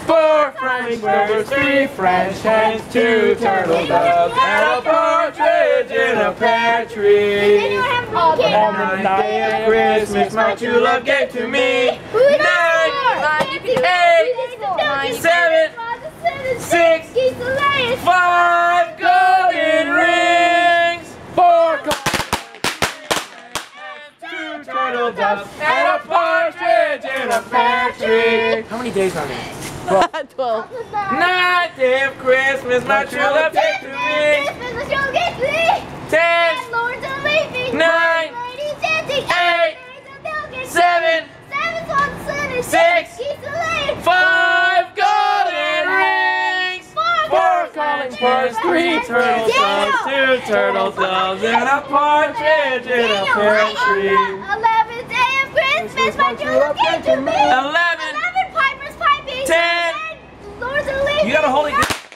4 French birds, 3 French hens, 2 turtle doves, and a partridge in a pear tree. On the night of Christmas, my true love gave to me 9, 8, 7, 6, 5 golden rings, 4 2 turtle doves, and a partridge in a pear tree. How many days are there? 12. 9th day of Christmas, my true love gave to me 10, 9, 8, 7, 6, 5 golden rings, 4 calling birds, 3 turtle doves, 2 turtle doves, and a partridge in a pear tree. 11th day of Christmas, my true love gave to me 11, pipers piping, 10, lords are leaping, you gotta hold it.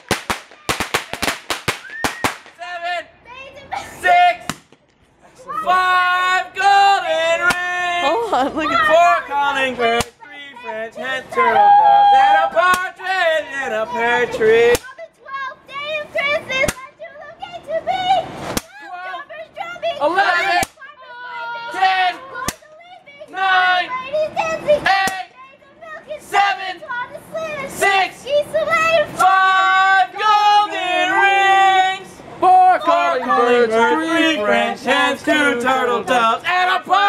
7, 6, 5 golden rings, Hold on, look at 4 calling birds, 3 French hens, turtle doves, and a partridge in a pear tree. On the 12th day of Christmas, my true love gave to me 12 drummers drumming, 11, 10, 9, 8, 7, 6, 5 golden rings, 4 calling birds, 3 French hens, 2 turtle doves, and a